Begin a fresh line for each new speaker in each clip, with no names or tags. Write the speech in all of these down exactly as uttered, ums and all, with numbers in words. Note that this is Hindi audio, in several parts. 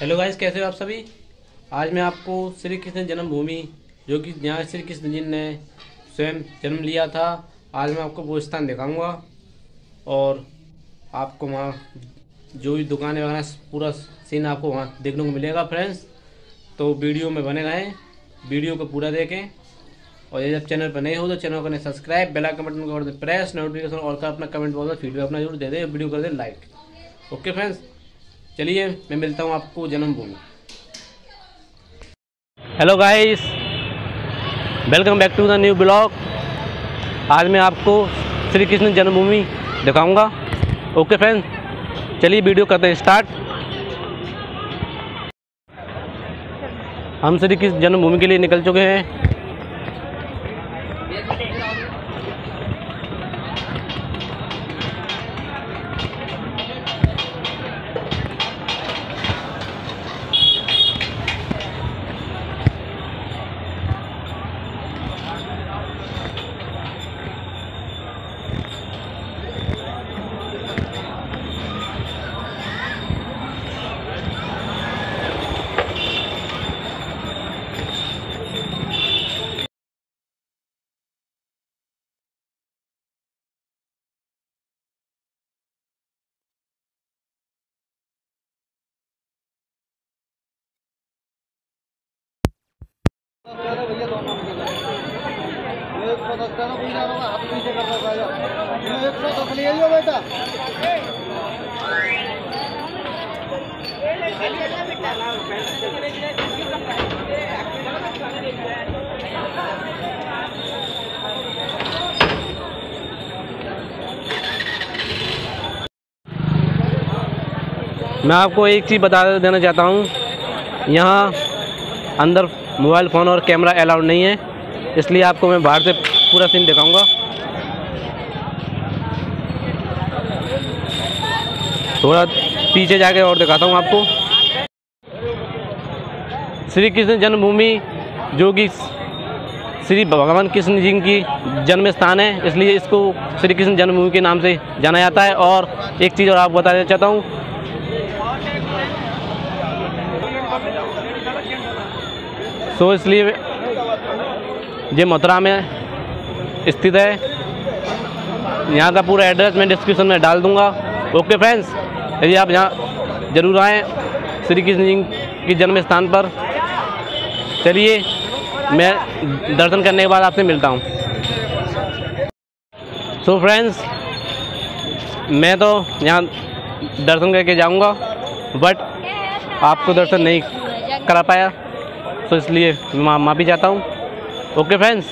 हेलो गाइस, कैसे हो आप सभी। आज मैं आपको श्री कृष्ण जन्मभूमि, जो कि जहाँ श्री कृष्ण जी ने स्वयं जन्म लिया था, आज मैं आपको वो स्थान दिखाऊंगा। और आपको वहाँ जो भी दुकानें वगैरह पूरा सीन आपको वहाँ देखने को मिलेगा फ्रेंड्स। तो वीडियो में बने रहें, वीडियो को पूरा देखें। और ये जब चैनल पर नए हो तो चैनल को करें सब्सक्राइब, बेल आइकन बटन को कर दें प्रेस, नोटिफिकेशन और का अपना कमेंट बॉक्स में फीडबैक अपना जरूर दे दें, वीडियो कर दें लाइक। ओके फ्रेंड्स, चलिए मैं मिलता हूँ आपको जन्मभूमि। Hello guys, welcome back to the new blog. आज मैं आपको श्री कृष्ण जन्मभूमि दिखाऊंगा। ओके फ्रेंड्स, चलिए वीडियो करते हैं स्टार्ट। हम श्री कृष्ण जन्मभूमि के लिए निकल चुके हैं।
भैया दोनों एक सौ दस का ना कोई जा रहा हाथ पीछे कर रहा है। एक सौ दस ले लो बेटा।
मैं आपको एक चीज़ बता देना चाहता हूँ, यहाँ अंदर मोबाइल फ़ोन और कैमरा अलाउड नहीं है, इसलिए आपको मैं बाहर से पूरा सीन दिखाऊंगा। थोड़ा पीछे जाके और दिखाता हूँ आपको। श्री कृष्ण जन्मभूमि, जो कि श्री भगवान कृष्ण जी की जन्म स्थान है, इसलिए इसको श्री कृष्ण जन्मभूमि के नाम से जाना जाता है। और एक चीज़ और आपको बताना चाहता हूँ, सो इसलिए ये मथुरा में स्थित है। यहाँ का पूरा एड्रेस मैं डिस्क्रिप्शन में डाल दूँगा। ओके फ्रेंड्स, यदि आप यहाँ जरूर आएँ श्री कृष्ण जी की जन्म स्थान पर। चलिए मैं दर्शन करने के बाद आपसे मिलता हूँ। सो फ्रेंड्स, मैं तो यहाँ दर्शन करके जाऊँगा, बट आपको दर्शन नहीं करा पाया, तो इसलिए मैं माफ़ी चाहता हूँ। ओके फ्रेंड्स,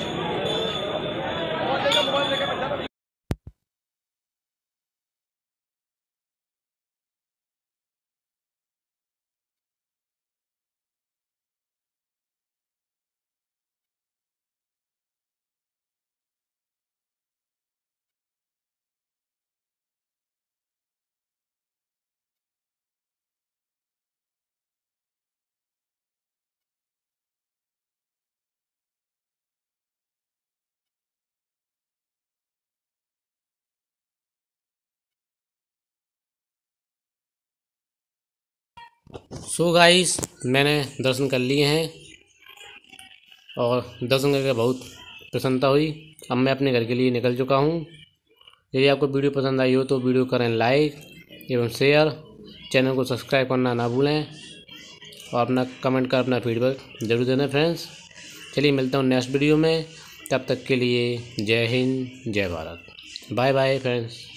सो गाइस, मैंने दर्शन कर लिए हैं और दर्शन करके बहुत प्रसन्नता हुई। अब मैं अपने घर के लिए निकल चुका हूँ। यदि आपको वीडियो पसंद आई हो तो वीडियो करें लाइक एवं शेयर, चैनल को सब्सक्राइब करना ना भूलें और अपना कमेंट कर अपना फीडबैक जरूर देना फ्रेंड्स। चलिए मिलता हूँ नेक्स्ट वीडियो में, तब तक के लिए जय हिंद, जय भारत, बाय बाय फ्रेंड्स।